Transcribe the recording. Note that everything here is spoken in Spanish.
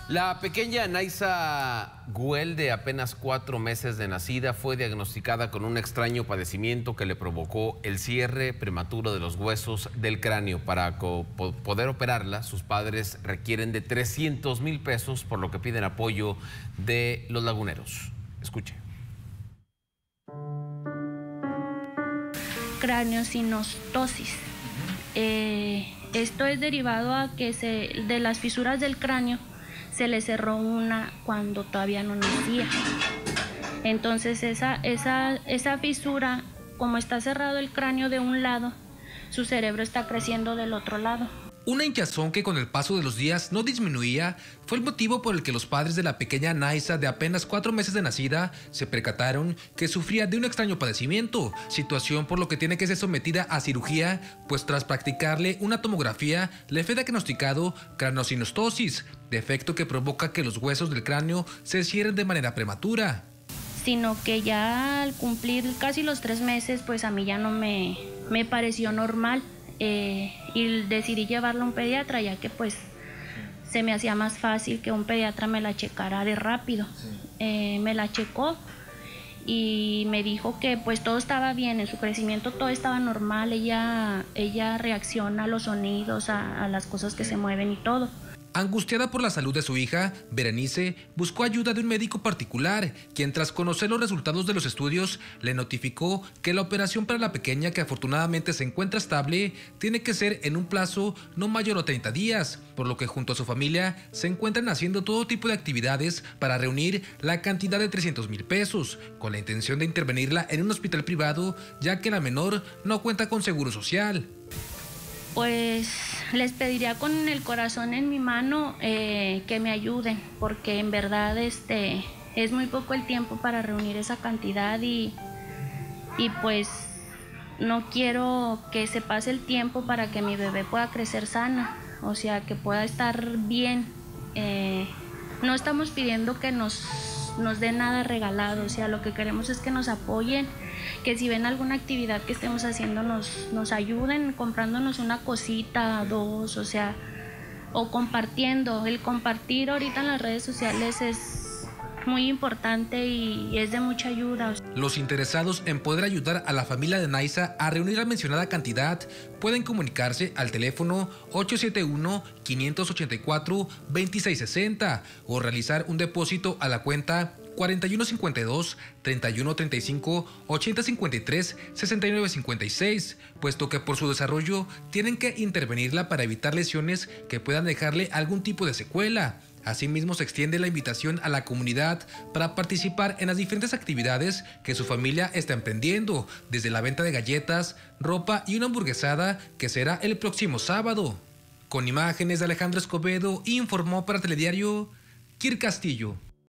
La pequeña Naisa Güell, de apenas 4 meses de nacida, fue diagnosticada con un extraño padecimiento que le provocó el cierre prematuro de los huesos del cráneo. Para poder operarla, sus padres requieren de 300,000 pesos, por lo que piden apoyo de los laguneros. Escuche. Craneosinostosis. Esto es derivado a que de las fisuras del cráneo se le cerró una cuando todavía no nacía. Entonces esa fisura, como está cerrado el cráneo de un lado, su cerebro está creciendo del otro lado. Una hinchazón que con el paso de los días no disminuía fue el motivo por el que los padres de la pequeña Naisa, de apenas 4 meses de nacida, se percataron que sufría de un extraño padecimiento, situación por lo que tiene que ser sometida a cirugía, pues tras practicarle una tomografía le fue diagnosticado craneosinostosis, defecto que provoca que los huesos del cráneo se cierren de manera prematura. Sino que ya al cumplir casi los 3 meses, pues a mí ya no me pareció normal. Y decidí llevarlo a un pediatra, ya que pues se me hacía más fácil que un pediatra me la checara de rápido. Me la checó y me dijo que pues todo estaba bien, en su crecimiento todo estaba normal, ella reacciona a los sonidos, a las cosas que se mueven y todo. Angustiada por la salud de su hija, Berenice buscó ayuda de un médico particular, quien tras conocer los resultados de los estudios, le notificó que la operación para la pequeña, que afortunadamente se encuentra estable, tiene que ser en un plazo no mayor a 30 días, por lo que junto a su familia se encuentran haciendo todo tipo de actividades para reunir la cantidad de 300,000 pesos, con la intención de intervenirla en un hospital privado, ya que la menor no cuenta con seguro social. Pues les pediría con el corazón en mi mano que me ayuden, porque en verdad es muy poco el tiempo para reunir esa cantidad y pues no quiero que se pase el tiempo para que mi bebé pueda crecer sana, o sea, que pueda estar bien. No estamos pidiendo que nos den nada regalado, o sea, lo que queremos es que nos apoyen, que si ven alguna actividad que estemos haciendo nos ayuden comprándonos una cosita, 2, o sea, o compartiendo. El compartir ahorita en las redes sociales es muy importante y es de mucha ayuda. Los interesados en poder ayudar a la familia de Naisa a reunir la mencionada cantidad pueden comunicarse al teléfono 871-584-2660 o realizar un depósito a la cuenta 4152-3135-8053-6956, puesto que por su desarrollo tienen que intervenirla para evitar lesiones que puedan dejarle algún tipo de secuela. Asimismo, se extiende la invitación a la comunidad para participar en las diferentes actividades que su familia está emprendiendo, desde la venta de galletas, ropa y una hamburguesada que será el próximo sábado. Con imágenes de Alejandro Escobedo, informó para Telediario Kir Castillo.